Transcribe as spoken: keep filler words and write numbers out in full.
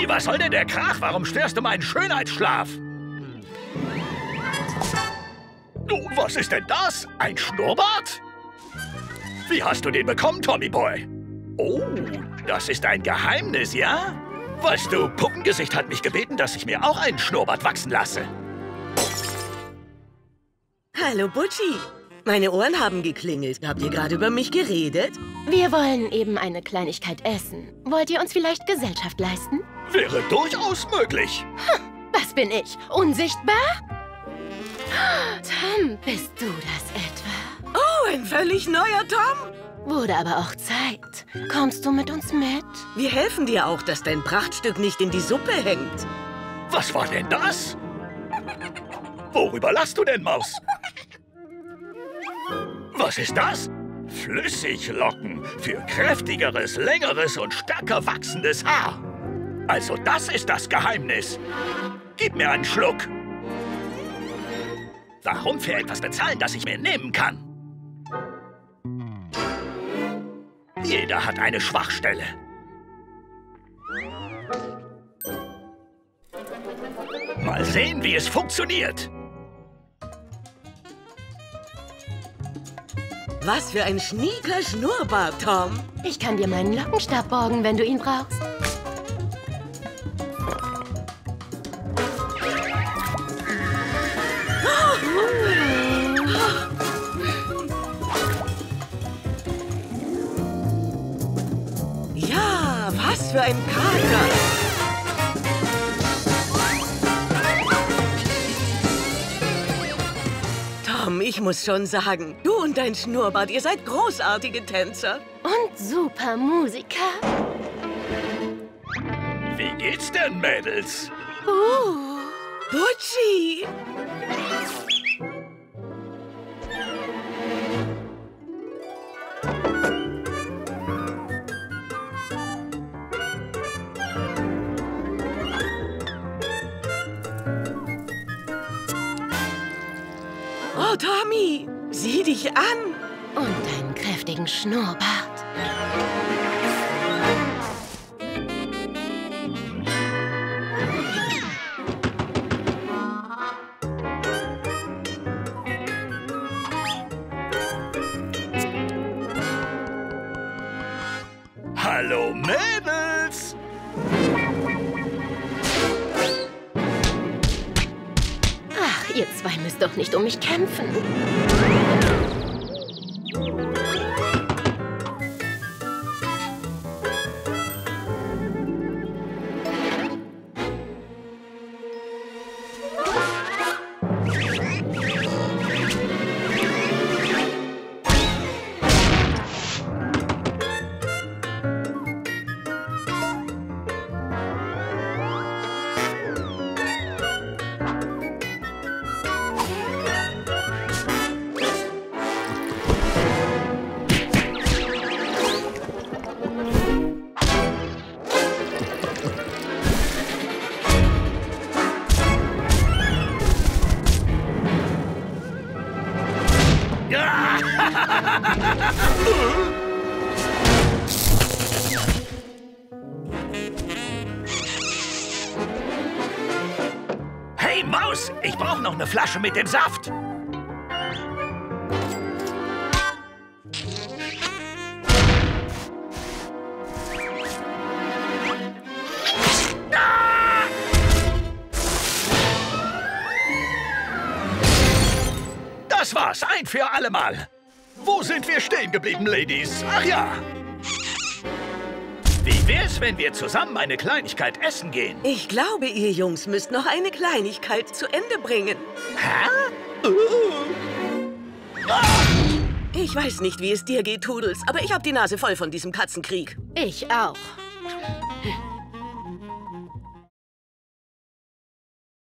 Tommy, was soll denn der Krach? Warum störst du meinen Schönheitsschlaf? Oh, was ist denn das? Ein Schnurrbart? Wie hast du den bekommen, Tommy Boy? Oh, das ist ein Geheimnis, ja? Weißt du, Puppengesicht hat mich gebeten, dass ich mir auch einen Schnurrbart wachsen lasse. Hallo, Butchi. Meine Ohren haben geklingelt. Habt ihr gerade über mich geredet? Wir wollen eben eine Kleinigkeit essen. Wollt ihr uns vielleicht Gesellschaft leisten? Wäre durchaus möglich. Hm, was bin ich? Unsichtbar? Tom, bist du das etwa? Oh, ein völlig neuer Tom. Wurde aber auch Zeit. Kommst du mit uns mit? Wir helfen dir auch, dass dein Prachtstück nicht in die Suppe hängt. Was war denn das? Worüber lachst du denn, Maus? Was ist das? Flüssiglocken für kräftigeres, längeres und stärker wachsendes Haar. Also das ist das Geheimnis. Gib mir einen Schluck. Warum für etwas bezahlen, das ich mir nehmen kann? Jeder hat eine Schwachstelle. Mal sehen, wie es funktioniert. Was für ein schnieker Schnurrbart, Tom. Ich kann dir meinen Lockenstab borgen, wenn du ihn brauchst. Ja, was für ein Kater. Tom, ich muss schon sagen, du und dein Schnurrbart, ihr seid großartige Tänzer. Und super Musiker. Wie geht's denn, Mädels? Uh, Butchi. Oh, Tommy, sieh dich an. Und deinen kräftigen Schnurrbart. Hallo, Mädels! Ach, ihr zwei müsst doch nicht um mich kämpfen. Hey, Maus! Ich brauche noch eine Flasche mit dem Saft. Das war's, ein für allemal. Wo sind wir stehen geblieben, Ladies? Ach ja. Wie wär's, wenn wir zusammen eine Kleinigkeit essen gehen? Ich glaube, ihr Jungs müsst noch eine Kleinigkeit zu Ende bringen. Hä? Uh. Ah! Ich weiß nicht, wie es dir geht, Toodles, aber ich habe die Nase voll von diesem Katzenkrieg. Ich auch.